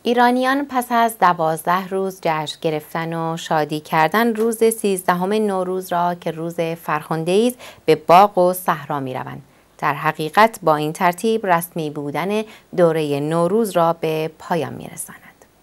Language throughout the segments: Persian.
ایرانیان پس از 12 روز جشن گرفتن و شادی کردن روز 13 نوروز را که روز فرخنده‌ای است به باغ و صحرا می‌روند. در حقیقت با این ترتیب رسمی بودن دوره نوروز را به پایان می‌رساند.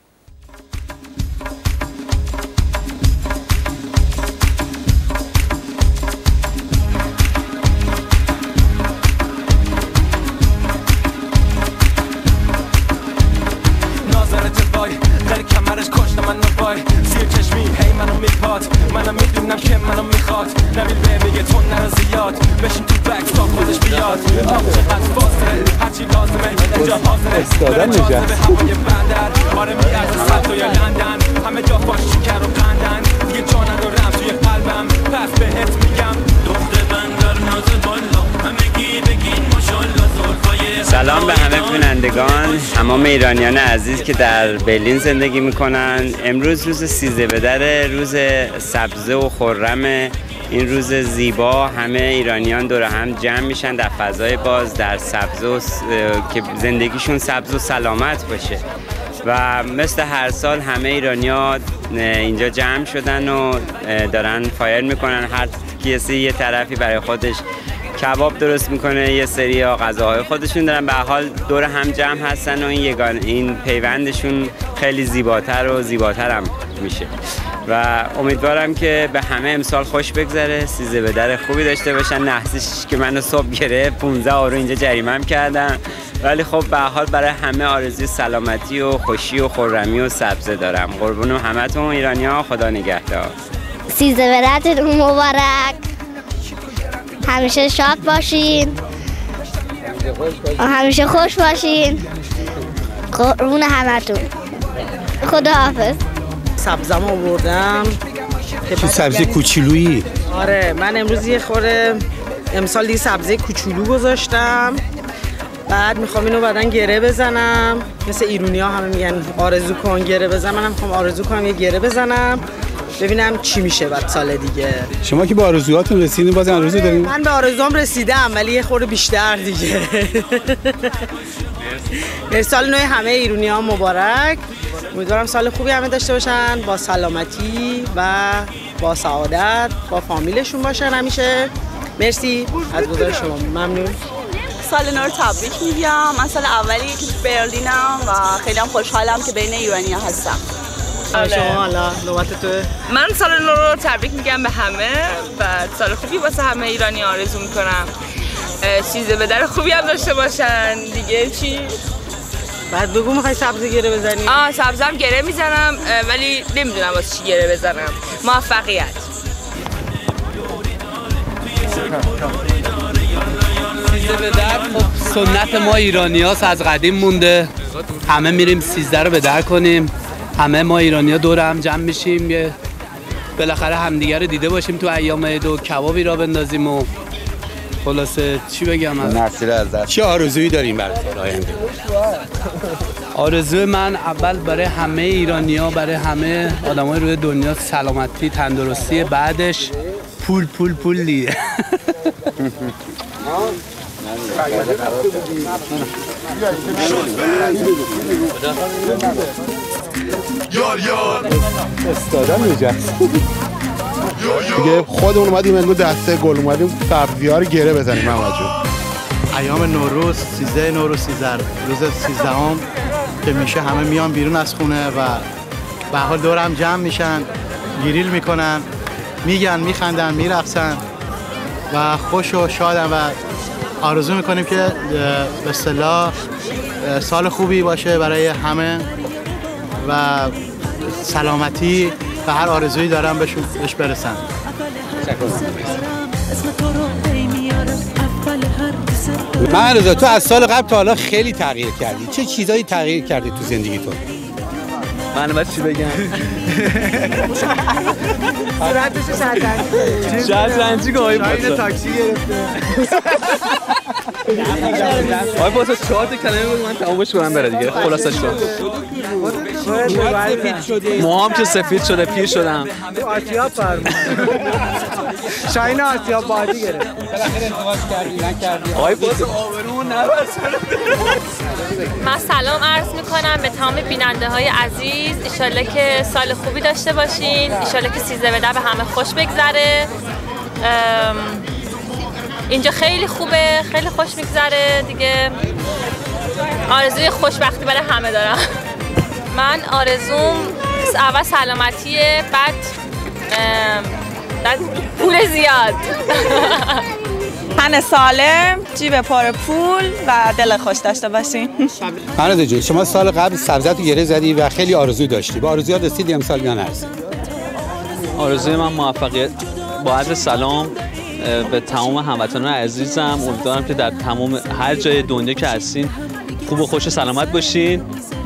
خیلی کمرش کشت من نبای زیر چشمی هی منو میپاد منم میدونم که منو میخواد نبیل به میگه تو نرو زیاد بشین تو بک تا خودش بیاد آب چقدر فاصله هرچی لازمه اینجا حاضره بره جاذبه هوای بندر آره میارزه سطح یا لندن همه جا باش شکر و قندن دیگه جا ندارم توی قلبم پس بهت میگم دخت بندر نازه بالا همگی بگین ماشالله زلفای سلام به همه بینندگان، تمام ایرانیان عزیز که در برلین زندگی میکنن. امروز روز 13 بدر، روز سبزه و خرم، این روز زیبا. همه ایرانیان دور هم جمع میشن در فضای باز، در سبز و که زندگیشون سبز و سلامت باشه. و مثل هر سال همه ایرانی‌ها اینجا جمع شدن و دارن فایر میکنن. هر کسی یه طرفی برای خودش کباب درست میکنه، یه سری ها غذاهای خودشون دارن. به حال دور هم جمع هستن و این پیوندشون خیلی زیباتر و زیباتر هم میشه و امیدوارم که به همه امسال خوش بگذره، 13 بدر خوبی داشته باشن. نحسش که منو صبح گرفت 15 آورو اینجا جریمه‌ام کردن، ولی خب به حال برای همه آرزوی سلامتی و خوشی و خرمی و سبزه دارم. قربون همتون ایرانی‌ها، خدا نگهدار. 13 بدرتون مبارک، همیشه شاد باشین، همیشه خوش باشین. قربون همتون، خداحافظ. سبزم آوردم. چه سبزی کوچولویی؟ آره من امروز یه خورده امسال یه سبزی کوچولو گذاشتم، بعد میخوام اینو بعدن گره بزنم. مثل ایرونی‌ها همه میگن آرزو کن گره بزن، منم میخوام آرزو کنم یه گره بزنم ببینم چی میشه بعد سال دیگه. شما که به آرزوهاتون رسیدین، باز آرزو دارین؟ من به آرزوام رسیدم ولی یه خورده بیشتر دیگه. سال نو همه ایرانی‌ها مبارک. امیدوارم سال خوبی همه داشته باشن، با سلامتی و با سعادت با فامیلشون باشن همیشه. مرسی از گزارش شما، ممنون. سال نو رو تبریک میگم. من سال اولی که تو برلینم و خیلی هم خوشحالم که بین ایرانی‌ها هستم. شما حالا نوبت توه. من سال نو رو تبریک میگم به همه و سال خوبی واسه همه ایرانی آرزو میکنم. 13 بدر خوبی هم داشته باشن. دیگه چی؟ بعد بگو میخوای سبزی گره بزنی؟ سبزم گره میزنم ولی نمیدونم واسه چی گره بزنم. موفقیت. 13 بدر خب سنت ما ایرانی‌هاست، از قدیم مونده. همه میریم 13 رو بدر کنیم. همه ما ایرانی‌ها دور هم جمع میشیم، یه بالاخره همدیگه رو دیده باشیم تو ایام عید و کبابی را بندازیم و خلاصه چی بگم چه آرزویی داریم برای سال آینده؟ آرزوی من اول برای همه ایرانی‌ها، برای همه آدمای روی دنیا سلامتی، تندرستی، بعدش پول دیگه. یار استادم نجست دیگه. خودمون اومدیم امروز دسته گل اومدیم سبزی‌ها رو گره بزنیم. محمد جون، ایام نوروز 13 نوروز 13 روز 13ام که میشه همه میان بیرون از خونه و به حال دور هم جمع میشن، گریل میکنن، میگن، میخندن، میرقصن و خوش و شادن و آرزو میکنیم که به اصطلاح سال خوبی باشه برای همه و سلامتی و هر آرزویی دارن بهش برسن. من رضا، تو از سال قبل تا حالا خیلی تغییر کردی. چه چیزایی تغییر کردی تو زندگیتون؟ من باید چی بگم؟ شطرنجی گاهی بود. تاکسی گرفته. آی واسه 4 تا کلمه بگو من تمامش کنم بره دیگه. خلاصش کن. موهام که سفید شده، پیر شدم. آسیاب فرمون. شاین آسیاب بادی گرفت. بالاخره ازدواج کردی نکردی؟ آی واسه آبرومون نبرسونه. من سلام عرض میکنم به تمام بیننده های عزیز. ایشالله که سال خوبی داشته باشین، ایشالله که 13 به همه خوش بگذره. اینجا خیلی خوبه، خیلی خوش میگذره دیگه. آرزوی خوشبختی برای همه دارم. من آرزوم اول سلامتیه، بعد پول زیاد. تن سالم، جیب پر پول و دل خوش داشته باشین. فرنده جون، شما سال قبل سبزت رو گره زدی و خیلی آرزو داشتی. با آرزوها رسیدی امسال یا نه؟ آرزوی من موفقیت. با عرض سلام به تمام هموطنان عزیزم، امیدوارم که در تمام هر جای دنیا که هستین خوب و خوش و سلامت باشین.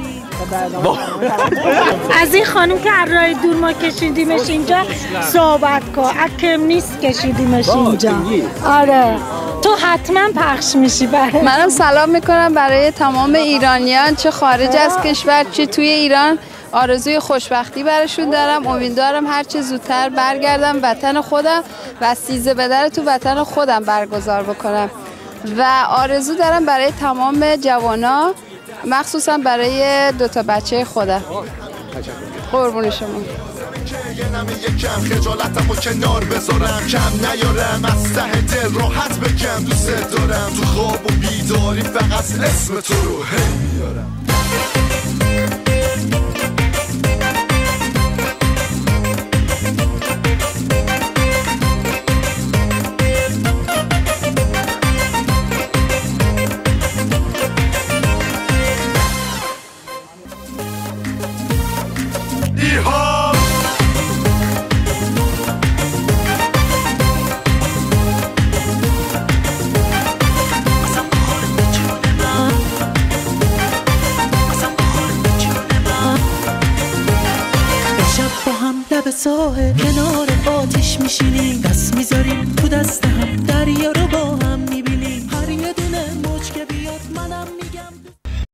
از این خانم که از راه دور ما کشیدیمش اینجا صحبت کن. اکم نیست کشیدیمش اینجا. آره تو حتما پخش میشی برای منم سلام میکنم برای تمام ایرانیان، چه خارج از کشور چه توی ایران. آرزوی خوشبختی براشون دارم. امیدوارم هر چه زودتر برگردم وطن خودم و 13 به در تو وطن خودم برگزار بکنم. و آرزو دارم برای تمام جوانا، مخصوصا برای 2 بچه خودم. قربون شما. یکم خجالتمو کنار بذارم، کم نیارم از ته دل راحت بگم دوست دارم. تو خواب و بیداری فقط اسم تو رو هی میارم. ساحل کنار آتیش میشینیم، دست میذاریم تو دست هم، دریا رو با هم